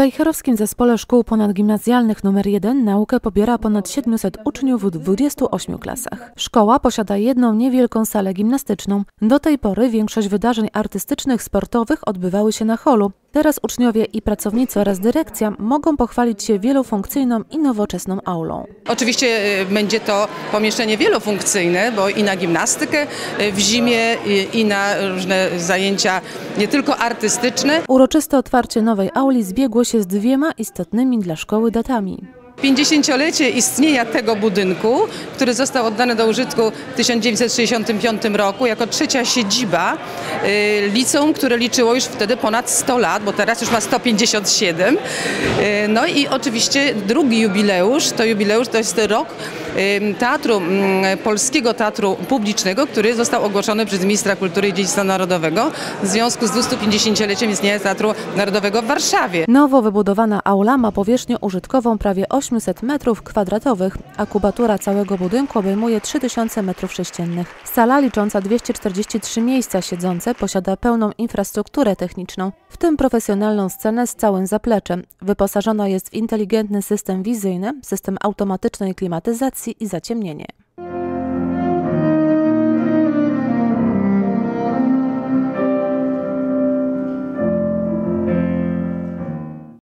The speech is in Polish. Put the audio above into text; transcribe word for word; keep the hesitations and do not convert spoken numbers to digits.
Wejherowskim Zespole Szkół Ponadgimnazjalnych nr jeden naukę pobiera ponad siedmiuset uczniów w dwudziestu ośmiu klasach. Szkoła posiada jedną niewielką salę gimnastyczną. Do tej pory większość wydarzeń artystycznych, sportowych odbywały się na holu. Teraz uczniowie i pracownicy oraz dyrekcja mogą pochwalić się wielofunkcyjną i nowoczesną aulą. Oczywiście będzie to pomieszczenie wielofunkcyjne, bo i na gimnastykę w zimie, i na różne zajęcia nie tylko artystyczne. Uroczyste otwarcie nowej auli zbiegło się z dwiema istotnymi dla szkoły datami. pięćdziesięciolecie istnienia tego budynku, który został oddany do użytku w tysiąc dziewięćset sześćdziesiątym piątym roku jako trzecia siedziba liceum, które liczyło już wtedy ponad sto lat, bo teraz już ma sto pięćdziesiąt siedem. No i oczywiście drugi jubileusz, to jubileusz to jest rok teatru, Polskiego Teatru Publicznego, który został ogłoszony przez ministra kultury i dziedzictwa narodowego w związku z dwustupięćdziesięcioleciem istnienia Teatru Narodowego w Warszawie. Nowo wybudowana aula ma powierzchnię użytkową prawie osiemset metrów kwadratowych, a kubatura całego budynku obejmuje trzy tysiące metrów sześciennych. Sala licząca dwieście czterdzieści trzy miejsca siedzące posiada pełną infrastrukturę techniczną, w tym profesjonalną scenę z całym zapleczem. Wyposażona jest w inteligentny system wizyjny, system automatycznej klimatyzacji i zaciemnienie.